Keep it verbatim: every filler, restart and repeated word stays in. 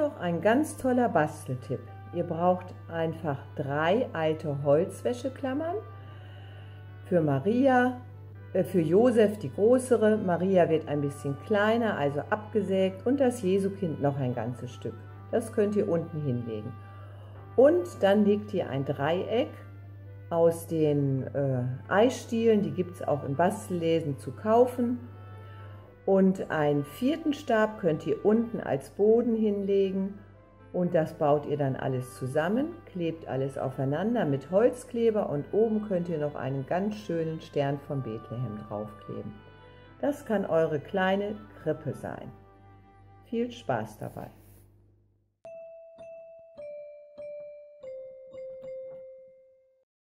noch ein ganz toller Basteltipp. Ihr braucht einfach drei alte Holzwäscheklammern für Maria, äh, für Josef die größere, Maria wird ein bisschen kleiner, also abgesägt, und das Jesukind noch ein ganzes Stück. Das könnt ihr unten hinlegen. Und dann legt ihr ein Dreieck aus den äh, Eisstielen, die gibt es auch in Bastelläden zu kaufen. Und einen vierten Stab könnt ihr unten als Boden hinlegen und das baut ihr dann alles zusammen, klebt alles aufeinander mit Holzkleber und oben könnt ihr noch einen ganz schönen Stern von Bethlehem draufkleben. Das kann eure kleine Krippe sein. Viel Spaß dabei!